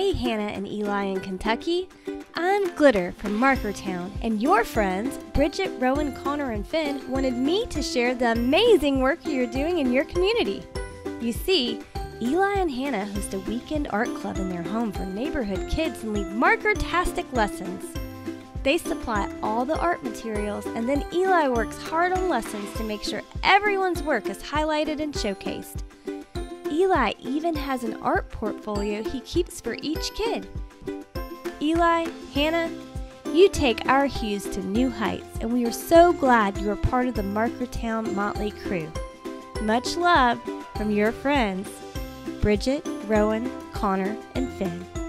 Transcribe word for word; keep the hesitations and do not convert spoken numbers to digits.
Hey Hannah and Eli in Kentucky, I'm Glitter from Markertown, and your friends, Bridget, Rowan, Connor, and Finn, wanted me to share the amazing work you're doing in your community. You see, Eli and Hannah host a weekend art club in their home for neighborhood kids and lead marker-tastic lessons. They supply all the art materials, and then Eli works hard on lessons to make sure everyone's work is highlighted and showcased. Eli even has an art portfolio he keeps for each kid. Eli, Hannah, you take our hues to new heights, and we are so glad you are part of the Markertown Motley crew. Much love from your friends, Bridget, Rowan, Connor, and Finn.